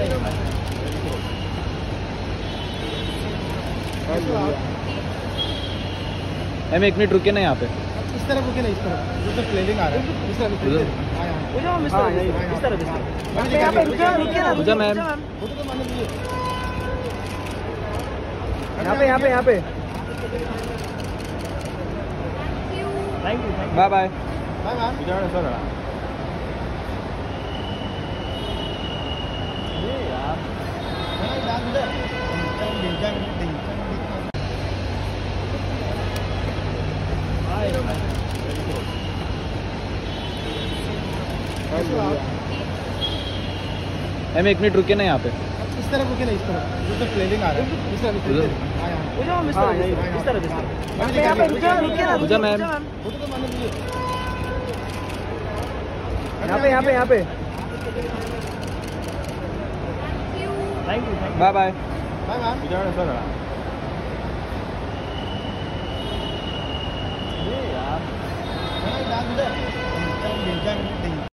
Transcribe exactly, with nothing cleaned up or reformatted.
Ma'am एक minute रुके ना यहाँ पे। इस तरफ रुके ना, इस तरफ जो फ्लेविंग आ रहा है इस तरफ रुके। हां हां इस तरफ इस तरफ यहाँ पे रुके रुके ना। रुके मैम, यहाँ पे यहाँ पे यहाँ पे। Thank you, bye bye bye ma'am. ये यार मैम एक मिनट रुके ना यहाँ पे। इस तरफ रुके ना, इस तरफ जो फ्लेविंग आ रहा है इस तरफ रुके। हां हां इस तरफ इस तरफ यहाँ पे रुके रुके ना। रुके मैम, यहाँ पे यहाँ पे यहाँ पे। Thank you, bye bye bye ma'am. ये यार